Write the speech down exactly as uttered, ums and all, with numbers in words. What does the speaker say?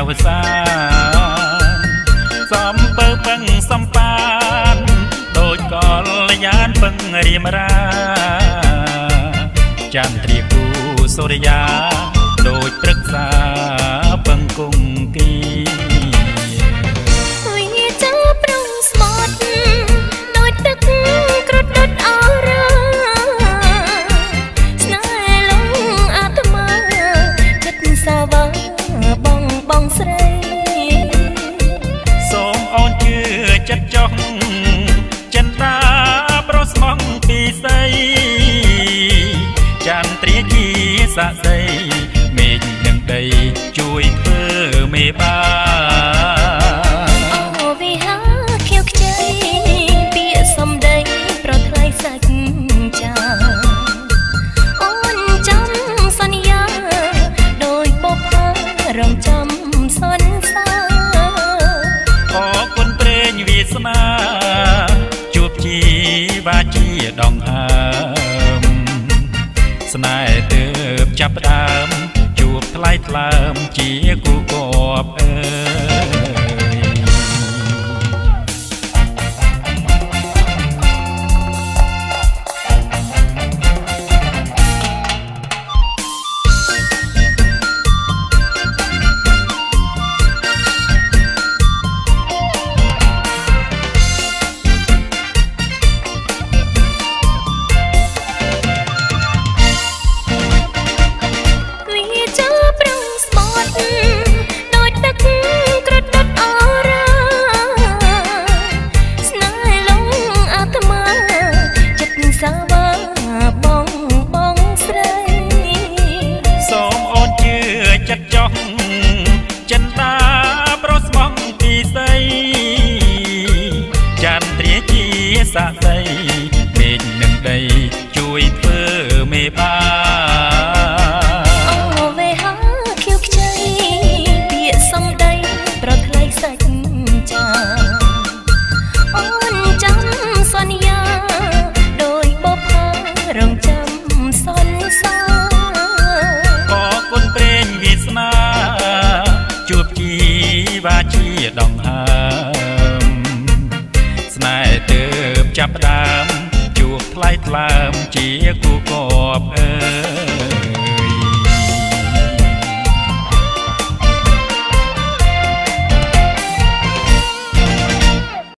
វសាសំពើពឹងសំបានដូចកលយានពឹងរៀមរាចន្ទ្រាគូសូរិយាដូចព្រឹក្សាពឹងគង្គីវាចាំប្រងស្មត់ដូចទឹកក្រដុតអរស្នេហ៍លងអាត្មាចិត្តសាវ៉ាបងបងស្រីសូមអូនជឿចិត្តចោះចិនតាប្រស្មងពីស្ដីចន្ទ្រាជាសាក្សីមេឃនឹងដីជួយធ្វើមេបាអូវិហាខៀវខ្ចីពាក្យសំដីប្រថ្លៃសាច់ចាអូនចាំសន្យាដោយបុព្វរងចាំសន្សារអរគុណព្រេងវាសនាជួបជីវាជាដងហើមស្នេហ៍ទើបចាប់ផ្ដើមជួបថ្លៃថ្លើមជាគូគប់អើចិនតាប្រស្មងពីស្ដីចន្ទ្រាជាសាក្សីមេឃនឹងដីជួយធ្វើមេបាអូវេហាខៀវខ្ចីពាក្យសំដីប្រថ្លៃសាច់ចាអូនចាំសន្យាដោយបុព្វរងចាំសន្សារអរគុណព្រេងវាសនាជួបជីវាជាដងហើមស្នេហ៍ទើបចាប់ផ្ដើមជួបថ្លៃថ្លើមជាគូគប់អើ